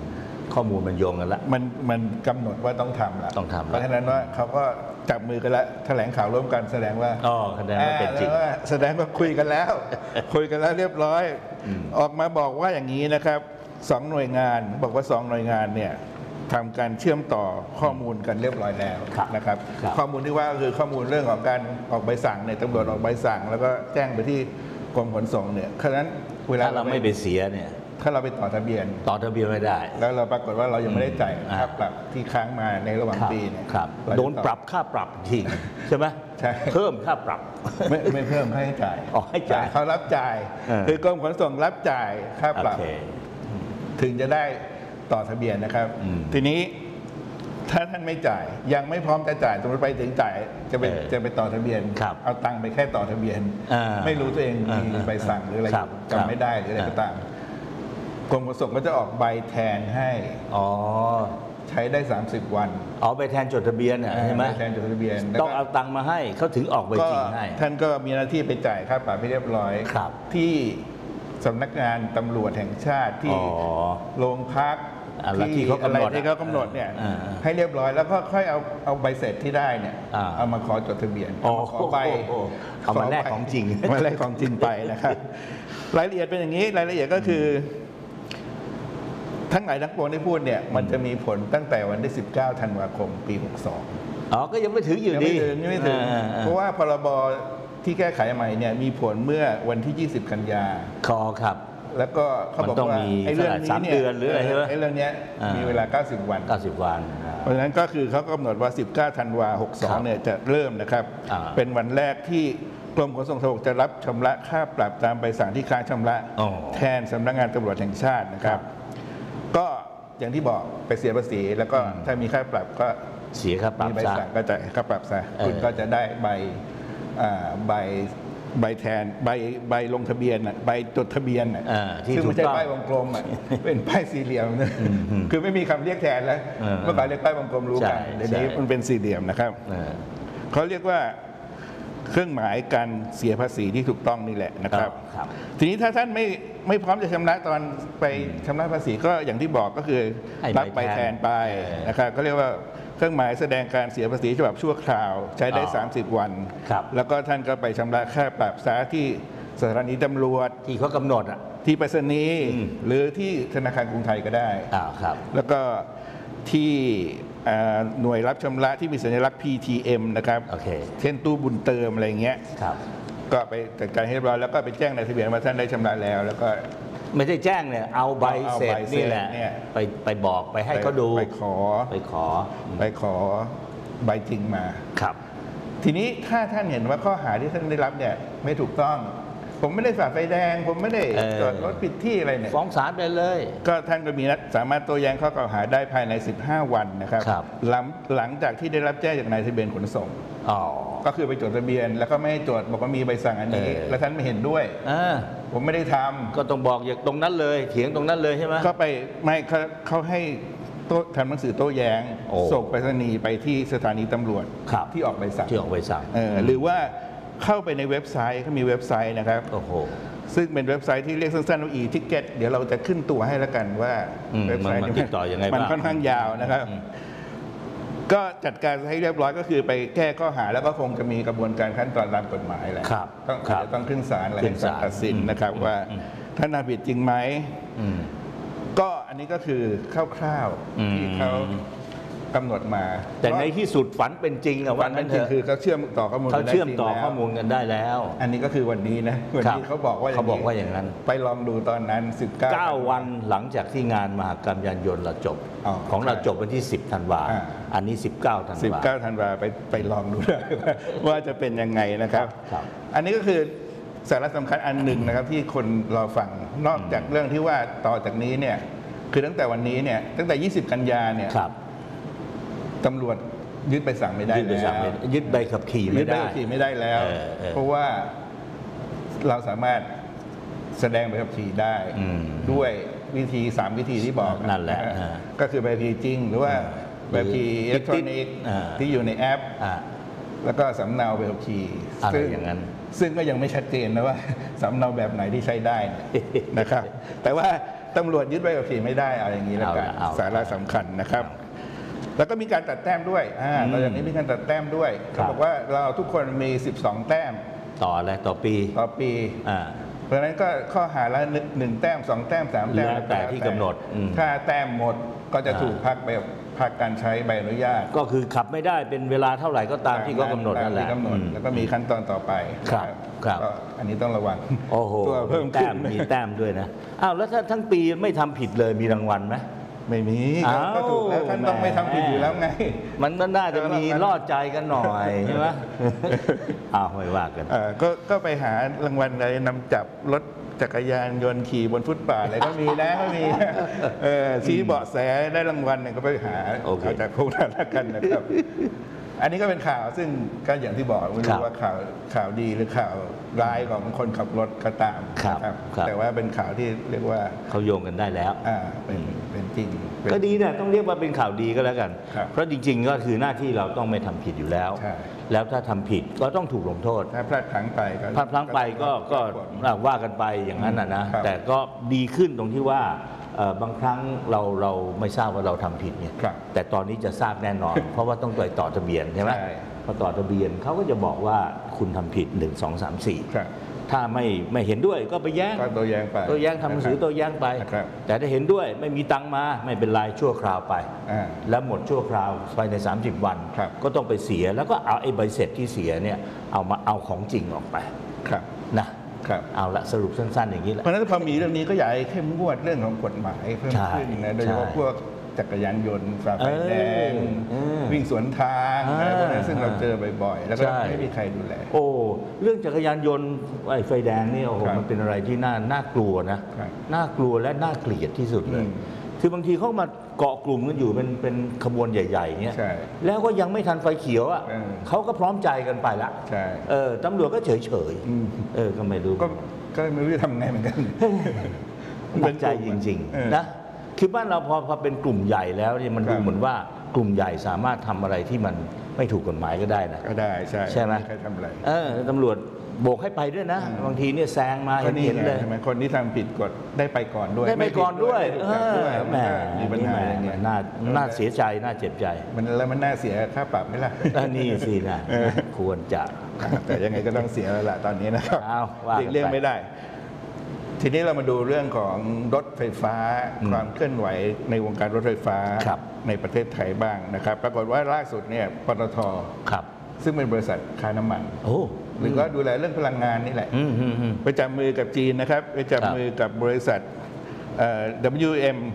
ข้อมูลมันโยงกันละมันมันกำหนดว่าต้องทำแล้วต้องทำแล้วเพราะฉะนั้นว่าเขาก็จับมือกันแล้วแถลงข่าวร่วมกันแสดงว่าอ๋อแสดงว่าเป็นจริงอ่าแสดงว่าคุยกันแล้ว คุยกันแล้วเรียบร้อย ออกมาบอกว่าอย่างนี้นะครับสองหน่วยงานบอกว่าสองหน่วยงานเนี่ยทำการเชื่อมต่อข้อมูลกันเรียบร้อยแล้วครับนะครับครับข้อมูลที่ว่าก็คือข้อมูลเรื่องของการออกใบสั่งเนี่ยตำรวจออกใบสั่ง แล้วก็แจ้งไปที่กรมขนส่งเนี่ยฉะนั้นเวลาถ้าเราไม่ไปเสียเนี่ยถ้าเราไปต่อทะเบียนต่อทะเบียนไม่ได้แล้วเราปรากฏว่าเรายังไม่ได้จ่ายอ่าค่าปรับที่ค้างมาในระหว่างครับปีเนี่ยครับเาจะโดนปรับค่าปรับจริงใช่ไหมใช่เพิ่มค่าปรับไม่ไม่เพิ่มให้จ่ายอ๋อให้จ่ายเขารับจ่ายเออคือกรมขนส่งรับจ่ายค่าปรับโอเคถึงจะได้ต่อทะเบียนนะครับอืมทีนี้ถ้าท่านไม่จ่าย ยังไม่พร้อมจะจ่ายสมมติไปถึงจ่ายจะไปเออจะไปต่อทะเบียนครับเอาตังค์ไปแค่ต่อทะเบียนอ่าไม่รู้ตัวเองมีอ่าใบสั่งหรืออะไรครับจำไม่ได้หรืออะไรครับก็ตามกรมขนส่งก็จะออกใบแทนให้อ๋อใช้ได้ สามสิบ วันเอาไปแทนจดทะเบียนน่ะใช่ไหมใบแทนจดทะเบียนต้องเอาตังค์มาให้เขาถึงออกใบก็จริงให้ท่านก็มีหน้าที่ไปจ่ายค่าปรับให้เรียบร้อยครับที่สำนักงานตำรวจแห่งชาติที่อ๋อโรงพักอะไรที่เขากำหนดอะไรที่เขากำหนดเนี่ยอ่าให้เรียบร้อยแล้วก็ค่อยเอาเอาใบเสร็จที่ได้เนี่ยอ่าเอามาขอจดทะเบียนอ๋อเอามาขอใบโอ้โหเอามาแลกของจริงมาแลกของจริงไปนะครับ รายละเอียดเป็นอย่างนี้รายละเอียดก็คือ ทั้งหลายทั้งปวงที่พูดเนี่ยมันจะมีผลตั้งแต่วันที่สิบเก้าธันวาคมปีหกสองอ๋อก็ยังไม่ถึงอยู่ยังดีไม่ถึงยังไม่ถึงอ่าอ่าเพราะว่าพรบที่แก้ไขใหม่เนี่ยมีผลเมื่อวันที่ยี่สิบกันยาคอครับแล้วก็เขาบอกมันต้องว่ามีไอ้เรื่องนี้สามเนี่ยเดือนหรืออะไรใช่ไหมไอ้เรื่องเนี้ยอ่ามีมีเวลาเก้าสิบวันเก้าสิบวันเพราะฉะนั้นก็คือเขากำหนดว่าสิบเก้าธันวาหกสอครังบเนี่ยจะเริ่มนะครับอ่าเป็นวันแรกที่กรมขนส่งทางบกจะรับชำระค่าปรับตามใบสั่งที่ค้างชำระอ๋อแทนสำนักงานตำรวจแห่งชาตินะครับ ก็อย่างที่บอกไปเสียภาษีแล้วก็อืมถ้ามีค่าปรับก็เสียค่าปรับมีใบซะสั่งก็จ่ายค่าปรับซะเออคุณก็จะได้ใบอ่าใบใบแทนใบใบลงทะเบียนน่ะใบจดทะเบียนน่ะอ่าที่ซึ่งไม่ใช่ถูกต้องป้ายวงกลมอ่ะ เป็นป้ายสี่เหลี่ยมนะคือไม่มีคำเรียกแทนแล้วเออเมื่อก่อนเรียกป้ายวงกลมรู้กันใช่เดี๋ยวนี้ใช่มันเป็นสี่เหลี่ยมนะครับเออเขาเรียกว่าเครื่องหมายการเสียภาษีที่ถูกต้องนี่แหละนะครับครับทีนี้ถ้าท่านไม่ไม่พร้อมจะชำระตอนไปชำระภาษีก็อย่างที่บอกก็คือให้รับใบใบแทแทนนไปเออนะครับก็เรียกว่าเครื่องหมายแสดงการเสียภาษีฉบับชั่วคราว ใช้ได้อ๋อสามสิบ วันครับแล้วก็ท่านก็ไปชำระค่าปรับซะที่สถานีตำรวจที่เขากำหนดอ่ะที่ไปรษณีย์อืมหรือที่ธนาคารกรุงไทยก็ได้อ้าวครับแล้วก็ที่อ่าหน่วยรับชำระที่มีสัญลักษณ์ พี ที เอ็ม นะครับโอเคเช่นตู้บุญเติมอะไรอย่างเงี้ยครับก็ไปจัดการให้เรียบร้อยแล้วก็ไปแจ้งในทะเบียนว่าท่านได้ชำระแล้ว แล้วก็ไม่ได้แจ้งเนี่ยเอาใบเอาเสร็จใบเสร็จนี่แหละเนี่ยไปไปบอกไปให้เขาดูไปขอไปขอไปขอใบจริงมาครับทีนี้ถ้าท่านเห็นว่าข้อหาที่ท่านได้รับเนี่ยไม่ถูกต้อง ผมไม่ได้ฝ่าไฟแดง ผมไม่ได้เออจอดรถผิดที่อะไรเนี่ยฟ้องศาลไปเลยก็ท่านก็มีนัดสามารถโต้แย้งข้อกล่าวหาได้ภายใน สิบห้า วันนะครับครับหลังหลังจากที่ได้รับแจ้งจากนายทะเบียนขนส่งอ๋อก็คือไปจดทะเบียน แล้วก็ไม่ให้จดบอกว่ามีใบสั่งอันนี้เออแล้วท่านไม่เห็นด้วยอ่าผมไม่ได้ทำก็ต้องบอกอย่างตรงนั้นเลย เถียงตรงนั้นเลยใช่ไหมก็ไปไม่เขาเขาให้โต้ทำหนังสือโต้แย้งโอ้ส่งไปรษณีย์ไปที่สถานีตำรวจครับที่ออกใบสั่งที่ออกใบสั่งเออหรือว่าเข้าไปในเว็บไซต์เขามีเว็บไซต์นะครับโอ้โหซึ่งเป็นเว็บไซต์ที่เรียกสั้นๆว่า e-ticket เดี๋ยวเราจะขึ้นตัวให้แล้วกันว่าอืมเว็บไซต์มันมันติดต่อยังไงมันบ้างค่อนข้างยาวนะครับอืมก็จัดการให้เรียบร้อยก็คือไปแก้ข้อหาแล้วก็คงจะมีกระบวนการขั้นตอนตามกฎหมายแหละครับต้องครับอาจจะต้องขึ้นศาลอะไรขึ้นศาลตัดสินนะครับอืมว่าอืมท่านทำผิดจริงไหมอืมก็อันนี้ก็คือคร่าวอืมๆที่เขากำหนดมาแต่ในที่สุดฝันเป็นจริงอะวัวัน นนั้นั้น นจเถริงอะคือเขาเชื่อมต่อข้อมูลเขากันได้เชื่อมจริงต่อแล้วข้อมูลกันได้แล้วอันนี้ก็คือวันนี้นะวันนี้ครับเขาบอกว่าอย่างเขาบอกว่าอย่างนั้นไปลองดูตอนนั้น สิบเก้าเก้าวันหลังจากที่งานมหกรรมยานยนต์เราจบอ๋อของเราจบวันที่สิบธันวาอ่าอันนี้สิบเก้าธันสิบวาเก้าธันวาไปไปลองดูได้ว่าว่าจะเป็นยังไงนะครับครับอันนี้ก็คือสาระสำคัญอันหนึ่งนะครับที่คนรอฟังนอกจากเรื่องที่ว่าต่อจากนี้เนี่ยคือตั้งแต่วันนี้เนี่ยตั้งแต่ ยี่สิบ กันยาเนี่ยครับตำรวจยึดใบสั่งไม่ได้ยึดใบแล้สั่งวไม่ยึดใบขับขี่ยึไม่ดใบได้ขับขี่ไม่ได้แล้วเออเออเพราะว่าเราสามารถแสดงใบขับขี่ได้อืมด้วยวิธีสามวิธีที่บอกนั่นแหละฮอ่าก็คือใบขับขี่จริง หรือว่าอ่าใบขับขี่อิเล็กทรอนิกส์อ่าที่อยู่ในแอปอ่าแล้วก็สำเนาใบขับขี่อะไรซึ่อย่างนั้นซึ่งก็ยังไม่ชัดเจนนะว่า สำเนาแบบไหนที่ใช้ได้ เนี่ยนะครับ แต่ว่าตำรวจยึดใบขับขี่ไม่ได้เอาอย่างนี้แล้วกันเอาละเอาสาระสำคัญนะครับ แล้วก็มีการตัดแต้มด้วยอ่าอืมตอนนี้มีการตัดแต้มด้วยครัเขาบบอกว่าเราทุกคนมีสิบสองแต้มต่ออะไรต่อปีต่อปีอ่าเพราะฉะนั้นก็ข้อหาละหนึ่งหนึ่งแต้มสองแต้มสามแต้มแล้วแต่ที่กำหนดอืมถ้าแต้มหมดก็จะอ่าถูกพักใบพักการใช้ใบอนุญาตก็คือขับไม่ได้เป็นเวลาเท่าไหร่ก็ตามที่เขากำหนดนั่นแหละตามที่กำหนดอืมแล้วก็มีขั้นตอนต่อไปครับนะครับ ก็อันนี้ต้องระวังโอ้โหตัวเพิ่มแต้ขึ้นมมีแต้มด้วยนะอ้าวแล้วถ้าทั้งปีไม่ทำผิดเลยมีรางวัลไหมไม่มีอ้าวก็ถูกแล้วท่านต้องไม่ทำผิดอยู่แล้วไงมันก็น่าจะมีรอดใจกันหน่อยใช่ไหม อ้าวไม่ว่ากันเอ่อก็ก็ไปหารางวัลอะไรนำจับรถจักรยานยนต์ขี่บนฟุตบาทอะไรก็มีนะก็มีเออชี้เบาะแสได้รางวัลเนี่ยก็ไปหาโอเคเอาจากพวกนั้นละกันนะครับ อันนี้ก็เป็นข่าวซึ่งก็อย่างที่บอกไม่ครัรู้บว่าข่าวข่าวดีหรือข่าวร้ายของคนขับรถก็ตามครับนะครับครับแต่ว่าเป็นข่าวที่เรียกว่าเขาโยงกันได้แล้วอ่าเป็นเป็นจริงเป็นก็ดีนะต้องเรียกว่าเป็นข่าวดีก็แล้วกันครับเพราะจริง ๆ ก็คือหน้าที่เราต้องไม่ทำผิดอยู่แล้วใช่แล้วถ้าทำผิดก็ต้องถูกลงโทษถ้าพลาดพลั้งไปก็พลาดพลั้งไปก็ก็ก็ว่ากันไปอย่างนั้นนะนะครับแต่ก็ดีขึ้นตรงที่ว่าเอ่อบางครั้งเราเราไม่ทราบว่าเราทำผิดเนี่ยครับแต่ตอนนี้จะทราบแน่นอน เพราะว่าต้องไปต่อทะเบียนใช่ไหมใช่พอต่อทะเบียนเขาก็จะบอกว่าคุณทำผิดหนึ่งสองสามสี่ครับถ้าไม่ไม่เห็นด้วยก็ไปแย้งก็ตัวแย้งไปตัวแย้งทำหนังสือตัวแย้งไปครับแต่ถ้าเห็นด้วยไม่มีตังค์มาไม่เป็นไรชั่วคราวไปอ่าแล้วหมดชั่วคราวภายใน สามสิบ วันครับก็ต้องไปเสียแล้วก็เอาไอ้ใบเสร็จที่เสียเนี่ยเอามาเอาของจริงออกไปครับนะครับ เอาละสรุปสั้นๆอย่างนี้แหละเพราะฉะนั้นพอมีเรื่องนี้ก็อยากให้เข้มงวดเรื่องของกฎหมายเพิ่มใช่ขึ้นนะโดยเฉพาะใช่พวกจักรยานยนต์ฝ่าไฟแดงเออเออวิ่งสวนทางอ่าอะไรพวกนั้นซึ่งเราเจอบ่อยๆ แล้วก็ใช่ไม่มีใครดูแลโอ้เรื่องจักรยานยนต์ไอ้ไฟแดงนี่โอ้โหครับมันเป็นอะไรที่น่าน่ากลัวนะครับ น่ากลัวและน่าเกลียดที่สุดเลยอืมคือบางทีเขามาเกาะกลุ่มกันอยู่เป็นเป็นขบวนใหญ่ๆเงี้ยใช่แล้วก็ยังไม่ทันไฟเขียวอ่ะเออเขาก็พร้อมใจกันไปละใช่เออตำรวจก็เฉยอืมๆเออก็ไม่รู้ก็ก็ไม่รู้จะทำไงเหมือนกันหนักใจจริงเออๆนะคือบ้านเราพอพอเป็นกลุ่มใหญ่แล้วเนี่ยมันครัดูบเหมือนว่ากลุ่มใหญ่สามารถทำอะไรที่มันไม่ถูกกฎหมายก็ได้นะก็ได้ใช่ใช่ไหมใครทำอะไรเออตำรวจโบกให้ไปด้วยนะ บางทีเนี่ยแซงมาก็เห็นนี่เห็นไงเลยใช่ไหมคนที่ทำผิดกฎได้ไปก่อนด้วยได้ไปก่อนด้วยไม่ผิด้วยเออไม่แหมถูกจับด้วยมีปัญหานี่อย่างแหมเงี้ยน่าน่าเสียใจน่าเจ็บใจมันแล้วมันน่าเสียค่าปรับไหมล่ะอ่ะนี่สินะเออควรจะแต่ยังไงก็ต้องเสียแล้วล่ะตอนนี้นะครับเอาว่ากันไปหลีกเลี่ยงไม่ได้ ทีนี้เรามาดูเรื่องของรถไฟฟ้าอืมความเคลื่อนไหวในวงการรถไฟฟ้าครับในประเทศไทยบ้างนะครับ ปรากฏว่าล่าสุดเนี่ยปตทครับซึ่งเป็นบริษัทค้าน้ำมันโอ้หรือก็ดูแลเรื่องพลังงานนี่แหละอืมอืมอืมไปจับมือกับจีนนะครับ ไปจับครับมือกับบริษัทเอ่อ ดับเบิลยู เอ็ม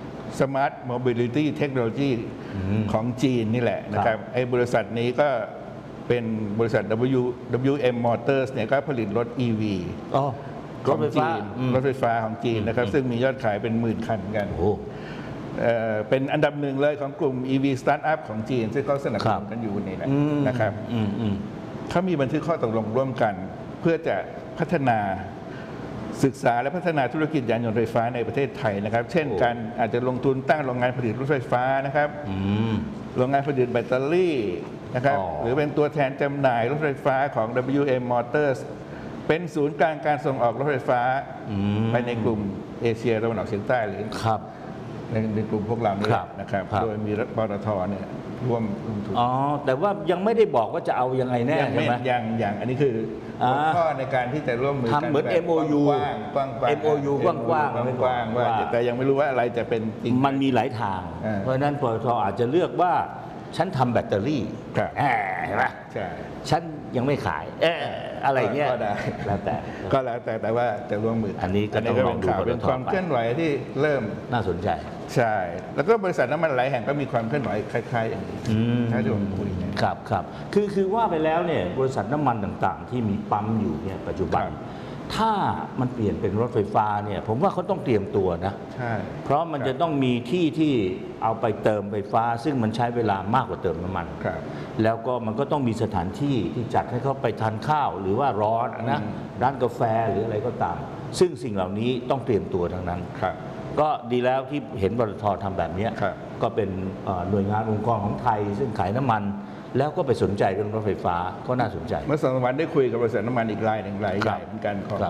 Smart Mobility Technology ของจีนนี่แหละนะครับไอ้บริษัทนี้ก็เป็นบริษัท W ดับเบิลยู เอ็ม Motors เนี่ยก็ผลิตรถ อี วีอ๋อของรถไฟฟ้าจีนอืมรถไฟฟ้าของจีนนะครับอืมซึ่งมียอดขายเป็นหมื่นคันกันโอ้เอ่อเป็นอันดับหนึ่งเลยของกลุ่ม อี วี Startup ของจีน ซึ่งเขาสนับสครันุบนกันอยู่นี่แหละอืมนะครับอืมอืมเขามีบันทึกข้อตกลงร่วมกัน เพื่อจะพัฒนาศึกษาและพัฒนาธุรกิจยานยนต์ไฟฟ้าในประเทศไทยนะครับ เช่นโอ้การอาจจะลงทุนตั้งโรงงานผลิตรถไฟฟ้านะครับอืมโรงงานผลิตแบตเตอรี่นะครับอ๋อหรือเป็นตัวแทนจำหน่ายรถไฟฟ้าของ ดับเบิลยู เอ็ม Motors เป็นศูนย์กลางการส่งออกรถไฟฟ้าอืมไปในกลุ่มเอเชียตะวันออกเฉียงใต้หรือครับในในกลุ่มพวกเรานี่แหครัละบนะครับครับโดยมีปตทเนี่ยร่วมลงทุนอ๋อ แต่ว่ายังไม่ได้บอกว่าจะเอายังไงแน่ยังใช่ไม่ไหมยังยังอันนี้คือหัวข้อในการที่จะร่วมมือกัทำเหมือนแบบเอ็ม โอ ยูกว้างๆกว้างๆเอ็ม โอ ยู กว้างๆกว้างๆว่าว่าแต่ยังไม่รู้ว่าอะไรจะเป็นจริงมันมีหลายทางอ่าเพราะฉะนั้นปตทอาจจะเลือกว่า ฉันทำแบตเตอรี่ครับแหมเห็นไหมใช่ฉันยังไม่ขาย เอออะไรเงี้ยก็ได้แล้วแต่ก็แล้วแต่แต่ว่าจะร่วมมืออันนี้ก็ต้องลองดูเป็นข่าวปตทเป็นความเคลื่อนไหวที่เริ่มน่าสนใจใช่ แล้วก็บริษัทน้ำมันหลายแห่งก็มีความเคลื่อนไหวคล้ายๆอย่างนี้อืมถ้าที่ผมคุยเนี่ยครับครับคือคือว่าไปแล้วเนี่ยบริษัทน้ำมันต่างๆ ที่มีปั๊มอยู่เนี่ยปัจจุบันครับถ้ามันเปลี่ยนเป็นรถไฟฟ้าเนี่ยผมว่าเขาต้องเตรียมตัวนะใช่เพราะมันจะต้องมีที่ที่เอาไปเติมไฟฟ้า ซึ่งมันใช้เวลามากกว่าเติมน้ำมันครับแล้วก็มันก็ต้องมีสถานที่ที่จัดให้เขาไปทานข้าว หรือว่าร้อนนะอืมร้านกาแฟหรืออะไรก็ตาม ซึ่งสิ่งเหล่านี้ต้องเตรียมตัวทั้งนั้นครับก็ดีแล้วที่เห็นปตททำแบบเนี้ยครับก็เป็นเอ่อหน่วยงานองค์กรของไทย ซึ่งขายน้ำมัน แล้วก็ไปสนใจเรื่องรถไฟฟ้าก็น่าสนใจเมื่อสองสามวันได้คุยกับบริษัทน้ำมันอีกรายหนึ่งรายใหญ่เหมือนกันของครับ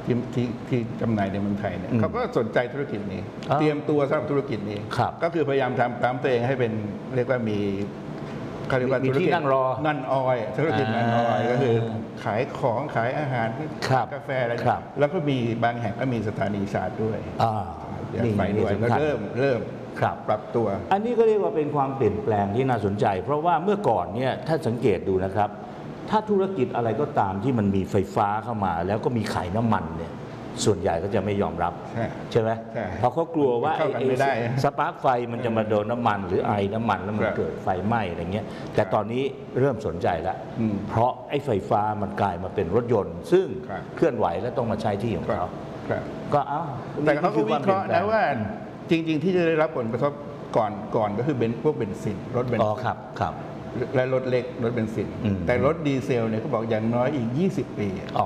ที่ที่ที่จำหน่ายในเมืองไทยเนี่ยอืมเขาก็สนใจธุรกิจนี้อ๋อเตรียมตัวสำหรับธุรกิจนี้ครับก็คือพยายามทำตามตัวเองให้เป็นเรียกว่ามีเขาเรียกว่ามีธุรที่กิจนั่งรอนั่นออยธุรกิจนั่นออยอ่าก็คือขายของขายอาหารครับกาแฟอะไรครับแล้วก็มีบางแห่งก็มีสถานีชาร์จด้วยอ่าอยากไปด้วยนี่ก็สำคัญเริ่มเริ่มครับปรับตัวอันนี้ก็เรียกว่าเป็นความเปลี่ยนแปลงที่น่าสนใจ เพราะว่าเมื่อก่อนเนี่ยถ้าสังเกตดูนะครับ ถ้าธุรกิจอะไรก็ตามที่มันมีไฟฟ้าเข้ามา แล้วก็มีขายน้ำมันเนี่ยส่วนใหญ่ก็จะไม่ยอมรับใช่ใช่ไหมใช่เพราะเขากลัวว่าเข้ากันไม่ได้อ้สปาร์คไฟมันจะมาโดนน้ำมัน หรือไอน้ำมันแล้วมันครับเกิดไฟไหม้อะไรเงี้ยแต่ตอนนี้เริ่มสนใจแล้วอืมเพราะไอ้ไฟฟ้ามันกลายมาเป็นรถยนต์ ซึ่งครับเคลื่อนไหวและต้องมาใช้ที่ของครับเขาครับก็เอ้าแต่เขาก็คือวิเคราะห์มปลี่นะยแปลงว่าจริง ๆ ที่จะได้รับผลกระทบก่อนก่อนก็คือเบนพวกเบนซินรถเบนอ๋อซินครับครับและรถเล็กรถเบนซินอืมแต่รถดีเซลเนี่ยเขาบอกอย่างน้อยอีก ยี่สิบ ปีอ๋อก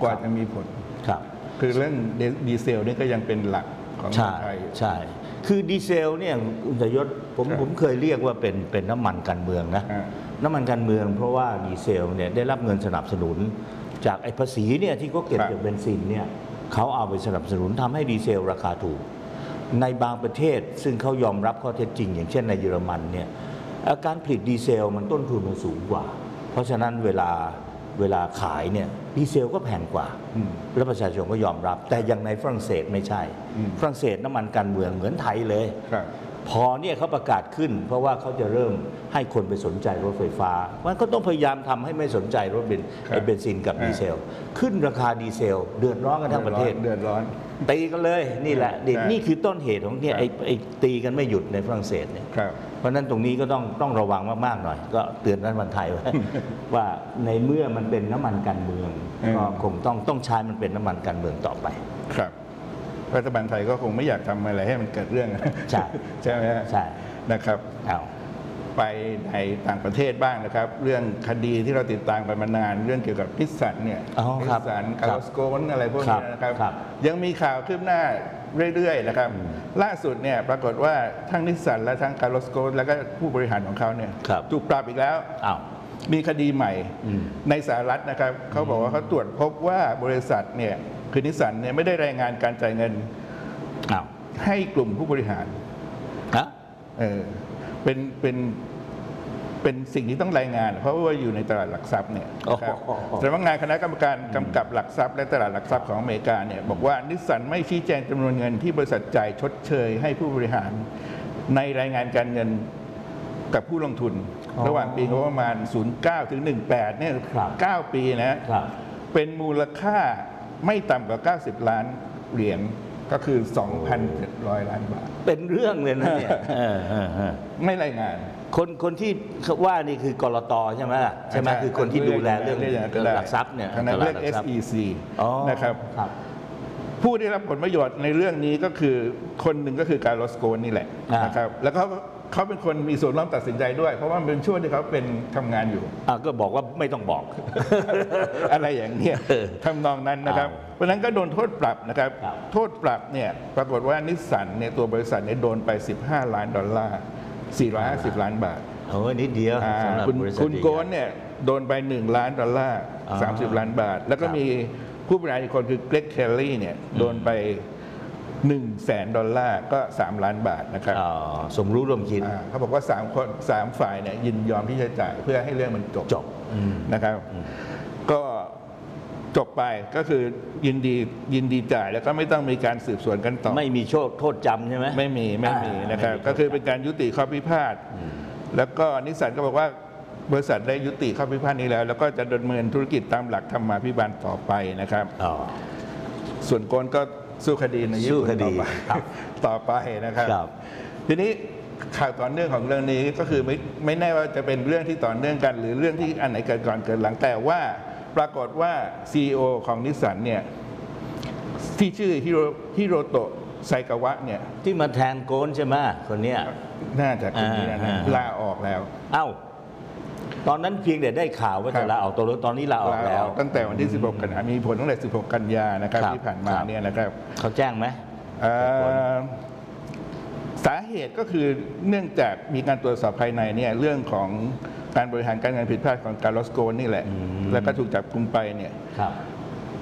ว่าจะมีผลครับคือเรื่องดีเซลนี่ก็ยังเป็นหลักของเมืใช่องไทยใช่ คือดีเซลเนี่ยคุณสยศผมครับผมเคยเรียกว่าเป็นเป็นน้ำมันการเมืองนะอ่าน้ำมันการเมืองเพราะว่าดีเซลเนี่ยได้รับเงินสนับสนุน จากไอ้ภาษีเนี่ยที่เขาเก็บครับจากเบนซินเนี่ยเขาเอาไปสนับสนุนทำให้ดีเซลราคาถูก ในบางประเทศซึ่งเขายอมรับข้อเท็จจริง อย่างเช่นในเยอรมันเนี่ยอาการผลิตดีเซลมันต้นทุนมันสูงกว่า เพราะฉะนั้นเวลาเวลาขายเนี่ยดีเซลก็แพงกว่าอืมแล้วประชาชนก็ยอมรับ แต่อย่างในฝรั่งเศสไม่ใช่อืมฝรั่งเศสน้ำมันการเมืองเหมือนไทยเลยครับพอเนี่ยเขาประกาศขึ้น เพราะว่าเขาจะเริ่มให้คนไปสนใจรถไฟฟ้า มันก็ต้องพยายามทำให้ไม่สนใจรถเบนครับไอ้เบนซินกับอ่าดีเซล ขึ้นราคาดีเซล เดือดร้อนกันทั้งประเทศเดือดร้อนตีกันเลยนี่แหละนี่ใช่นี่คือต้นเหตุของเนี่ยครับไอ้ไอ้ตีกันไม่หยุดในฝรั่งเศสเนี่ยครับเพราะฉะนั้นตรงนี้ก็ต้องต้องระวังมากๆหน่อย ก็เตือนรัฐบาลไทยไว้ ว่าในเมื่อมันเป็นน้ำมันการเมืองอืมก็คงต้องต้องใช้มันเป็นน้ำมันการเมืองต่อไปครับรัฐบาลไทยก็คงไม่อยากทำอะไรให้มันเกิดเรื่องใช่ใช่ไหมฮะใช่นะครับเอาไปในต่างประเทศบ้างนะครับ เรื่องคดีที่เราติดตามกันมานาน เรื่องเกี่ยวกับนิสสันเนี่ยอ๋อนิครัสบสันครัคาบร์ลสโกนอะไรพวกครับนี้นะครับครับยังมีข่าวคืบหน้าเรื่อยๆนะครับ ล่าสุดเนี่ยปรากฏว่าทั้งนิสสันและทั้งคาร์ลสโกนแล้วก็ผู้บริหารของเขาเนี่ยครับถูกปรับอีกแล้วอ้าวมีคดีใหม่อืมในสหรัฐนะครับเขาบอกว่าเขาตรวจพบว่าบริษัทเนี่ยคือนิสสันเนี่ยไม่ได้รายงานการจ่ายเงินอ้าวให้กลุ่มผู้บริหารฮะเออเป็นเป็นเป็นสิ่งที่ต้องรายงาน เพราะว่าอยู่ในตลาดหลักทรัพย์เนี่ยนะครับโอ้โหสำนักงานคณะกรรมการกำกับหลักทรัพย์และตลาดหลักทรัพย์ของอเมริกาเนี่ยบอกว่านิสสันไม่ชี้แจงจำนวนเงินที่บริษัทจ่ายชดเชยให้ผู้บริหาร ในรายงานการเงินกับผู้ลงทุนอ๋อระหว่างปีงบประมาณ ศูนย์เก้า ถึง หนึ่งแปด เนี่ยครับเก้าปีนะครับเป็นมูลค่าไม่ต่ำกว่า เก้าสิบ ล้านเหรียญก็คือ สองพันเจ็ดร้อย ล้านบาทเป็นเรื่องเลยนะเนี่ยเออเออเออไม่รายงานคนคนที่ว่านี่คือกรตใช่ไหมล่ะใช่ไหมคือคนที่ดูแลเรื่องเรียกอย่างนั้นก็เรื่องได้หลักทรัพย์เนี่ยทางนั้นเรียกตลาดหลักทรัพย์เอส อี ซีอ๋อนะครับครับผู้ได้รับผลประโยชน์ในเรื่องนี้ก็คือคนหนึ่งก็คือการลอสโกนนี่แหละอ่านนะครับแล้วเขาเขาเป็นคนมีส่วนร่วมตัดสินใจด้วย เพราะว่ามันเป็นช่วงที่เขาเป็นทำงานอยู่อ่ะก็บอกว่าไม่ต้องบอกอะไรอย่างเนี้ยเออทำนองนั้นนะครับเอาเพราะฉะนั้นก็โดนโทษปรับนะครับครับโทษปรับเนี่ยปรากฏว่านิสสันเนี่ยตัวบริษัทเนี่ยโดนไป สิบห้า ล้านดอลลาร์ สี่ร้อยห้าสิบ ล้านบาทโอ้ยนิดเดียวอ่าสำหรับคุณบริษัทคุณใหญ่ๆโกนเนี่ยโดนไปหนึ่งล้านดอลลาร์อ่าสามสิบ ล้านบาท แล้วก็ครับมีผู้บริหารอีกคนคือเกรกเคลลี่เนี่ยโดนไปหนึ่งแสนดอลลาร์ก็สามล้านบาทนะครับอ่าสมรู้ร่วมคิดอ่าเขาบอกว่าสามคนสามฝ่ายเนี่ยยินยอมที่จะจ่ายเพื่อให้เรื่องมันจบจบอืมนะครับ ก็จบไปก็คือยินดียินดีจ่ายแล้วก็ไม่ต้องมีการสืบสวนกันต่อไม่มีโทษโทษจำใช่ไหมไม่มีไม่มีอ่านะครับไม่มีก็คือเป็นการยุติข้อพิพาทแล้วก็นิสสันก็บอกว่าบริษัทได้ยุติข้อพิพาทนี้แล้ว แล้วก็จะดำเนินธุรกิจตามหลักธรรมาภิบาลต่อไปนะครับอ๋อส่วนโกนก็สู้คดีในญี่สู้ปุ่นคดีต่อไปครับต่อไปนะครับครับทีนี้ข่าวต่อเนื่องของเรื่องนี้ก็คือไม่ไม่แน่ว่าจะเป็นเรื่องที่ต่อเนื่องกัน หรือเรื่องที่อันไหนเกิดก่อนเกิดหลังแต่ว่าปรากฏว่า ซี อี โอ ของนิสสันเนี่ยที่ชื่อฮิโรฮิโรโตะไซกาวะเนี่ยที่มาแทนโกนใช่ไหมคนเนี้ยน่าจะคนนี้นะอ่าลาออกแล้วเอ้า ตอนนั้นเพียงแต่ได้ข่าวว่าครัจะบลาออกตัวตอนนี้ลาออกแล้วตั้งแต่วันที่ สิบหก กันยายนมีผลตั้งแต่ สิบหก กันยานะครับครับที่ผ่านมาครับเนี่ยนะครับเขาแจ้งไหมเอ่อสาเหตุก็คือเนื่องจากมีการตรวจสอบภายในเนี่ยเรื่องของการบริหารการเงินผิดพลาดของการลอสโกนนี่แหละอืมแล้วก็ถูกจับกุมไปเนี่ยครับ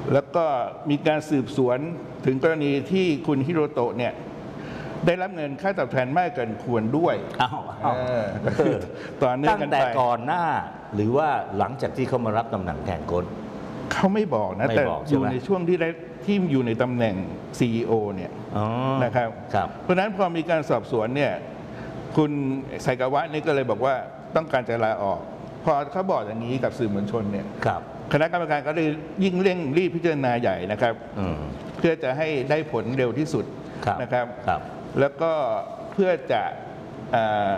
แล้วก็มีการสืบสวนถึงกรณีที่คุณฮิโรโตะเนี่ยได้รับเงินค่าตอบแทนมากเกินควรด้วยอ้าวอ้าวเออก็คือต่อเนื่องตั้งกันแต่ไปก่อนหน้าหรือว่าหลังจากที่เขามารับตำแหน่งแทนโกนเขาไม่บอกนะไม่แต่บอกใช่อยู่ไหมในช่วงที่ได้ที่อยู่ในตำแหน่ง ซี อี โอ เนี่ยอ๋อนะครับครับเพราะฉะนั้นพอมีการสอบสวนเนี่ยคุณไซกาวะนี่ก็เลยบอกว่าต้องการจะลาออก พอเขาบอกอย่างนี้กับสื่อมวลชนเนี่ยครับคณะกรรมการก็เลยยิ่งเร่งรีบพิจารณาใหญ่นะครับอืมเพื่อจะให้ได้ผลเร็วที่สุดครับนะครับครับแล้วก็เพื่อจะอ่า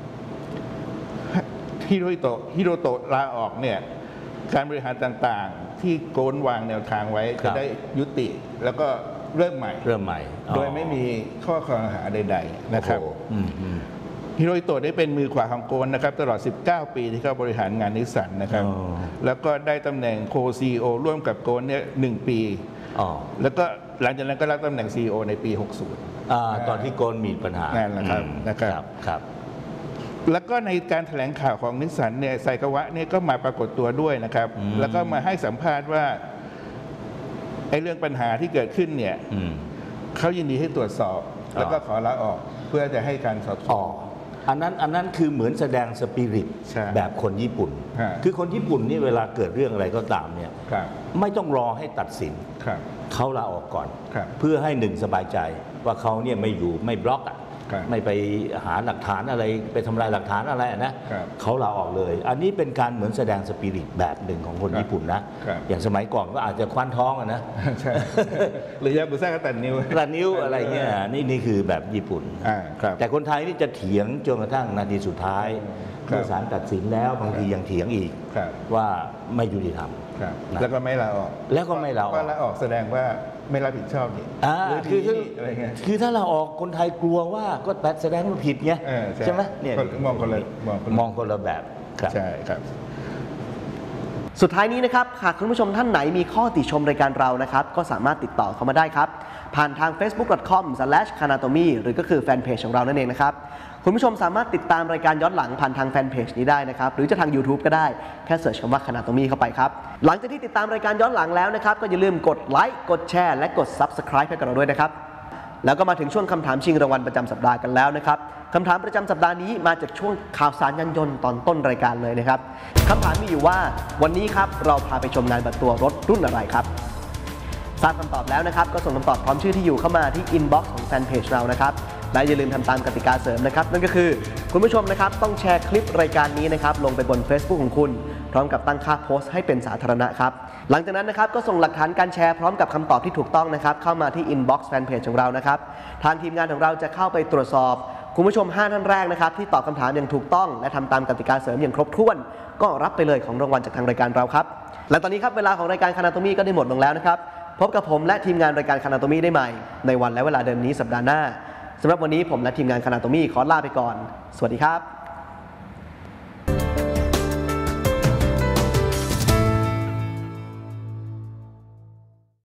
ฮิโรโตะฮิโรโตะลาออกเนี่ยการบริหารต่างๆ ที่โกนวางแนวทางไว้ครัจะบได้ยุติแล้วก็เริ่มใหม่เริ่มใหม่อ๋อโดยไม่มีข้อคอรหาใดๆนะครับโอ้โหอืมอืมฮิโรโตะได้เป็นมือขวาของโกนนะครับตลอด สิบเก้า ปีที่เขาบริหารงานนิสสันนะครับอ๋อแล้วก็ได้ตำแหน่งโคซีโอร่วมกับโกนเนี่ยหนึ่งปีอ๋อแล้วก็หลังจากนั้นก็รับตำแหน่ง ซี อี โอ ในปี หกสิบอ่าตอนที่โกนมีปัญหานั่นแหละครับอืมนะครับครับแล้วก็ในการแถลงข่าวของนิสสันเนี่ยไซกาวะเนี่ยก็มาปรากฏตัวด้วยนะครับอืมแล้วก็มาให้สัมภาษณ์ว่าไอ้เรื่องปัญหาที่เกิดขึ้นเนี่ยอืมเขายินดีให้ตรวจสอบอ๋อแล้วก็ขอลาออกเพื่อจะให้การสอบสอ๋วอน อันนั้นอันนั้นคือเหมือนแสดงสปิริตใช่แบบคนญี่ปุ่นฮะคือคนญี่ปุ่นนี่เวลาเกิดเรื่องอะไรก็ตามเนี่ยครับไม่ต้องรอให้ตัดสินครับเขาลาออกก่อนครับเพื่อให้หนึ่งสบายใจว่าเขาเนี่ยไม่อยู่ไม่บล็อกอ่ะครับไม่ไปหาหลักฐานอะไรไปทำลายหลักฐานอะไรอะนะครับ เขาลาออกเลย อันนี้เป็นการเหมือนแสดงสปิริตแบบหนึ่งของคนครับญี่ปุ่นนะครับ อย่างสมัยก่อนก็อาจจะคว้านท้องอะนะใช่ หรือยาบุซ่าก็ตัดนิ้วกระนิ้วอะไรเงี้ยนี่นี่คือแบบญี่ปุ่นอ่าครับแต่คนไทยนี่จะเถียงจนกระทั่งนาทีสุดท้ายครับเมื่อศาลตัดสินแล้วบางทียังเถียงอีกครับว่าไม่ยุติธรรมครับนะแล้วก็ไม่ลาออกแล้วก็ไม่ลาออกว่าลาออกแสดงว่าไม่รับผิดชอบนี่อ่าหรือคือดีคือนี่อะไรเงี้ยคือถ้าเราออกคนไทยกลัวว่าก็แปดแสดงว่าผิดไงเออใช่ใช่ไหมเนี่ยคนมองคนละมองคนละมองคนละแบบครับใช่ครับสุดท้ายนี้นะครับหากคุณผู้ชมท่านไหนมีข้อติชมรายการเรานะครับก็สามารถติดต่อเข้ามาได้ครับ ผ่านทาง เฟซบุ๊ก ดอท คอม สแลช คานาโตมี หรือก็คือแฟนเพจของเรานั่นเองนะครับคุณผู้ชมสามารถติดตามรายการย้อนหลังผ่านทางแฟนเพจนี้ได้นะครับหรือจะทาง ยูทูบ ก็ได้แค่เสิร์ชคำว่า คานาโตมี เข้าไปครับหลังจากที่ติดตามรายการย้อนหลังแล้วนะครับก็อย่าลืมกดไลค์กดแชร์และกด ซับสไครบ์ ให้กับเราด้วยนะครับแล้วก็มาถึงช่วงคำถามชิงรางวัลประจำสัปดาห์กันแล้วนะครับคำถามประจำสัปดาห์นี้มาจากช่วงข่าวสารยานยนต์ตอนต้นรายการเลยนะครับคำถามมีอยู่ว่าวันนี้ครับเราพาไปชมงานเปิดตัวรถรุ่นอะไรครับทราบคำตอบแล้วนะครับก็ส่งคำตอบพร้อมชื่อที่อยู่เข้ามาที่อินบ็อกซ์ของแฟนเพจเรานะครับและอย่าลืมทำตามกติกาเสริมนะครับนั่นก็คือคุณผู้ชมนะครับต้องแชร์คลิปรายการนี้นะครับลงไปบน Facebook ของคุณพร้อมกับตั้งค่าโพสต์ให้เป็นสาธารณะครับหลังจากนั้นนะครับก็ส่งหลักฐานการแชร์พร้อมกับคำตอบที่ถูกต้องนะครับเข้ามาที่อินบ็อกซ์แฟนเพจของเรานะครับทางทีมงานของเราจะเข้าไปตรวจสอบคุณผู้ชมห้าท่านแรกนะครับที่ตอบคำถามอย่างถูกต้องและทำตามกติกาเสริมอย่างครบถ้วนก็รับไปเลยของรางวัลจากทางรายการเราครับและตอนนี้ครับเวลาของรายการ คานาโตมี ก็ได้หมดลงแล้วนะครับพบกับผมและทีมงานรายการ คานาโตมี ได้ใหม่ในวันและเวลาเดิมนี้สัปดาห์หน้าสำหรับวันนี้ผมและทีมงาน คานาโตมี ขอลาไปก่อนสวัสดีครับ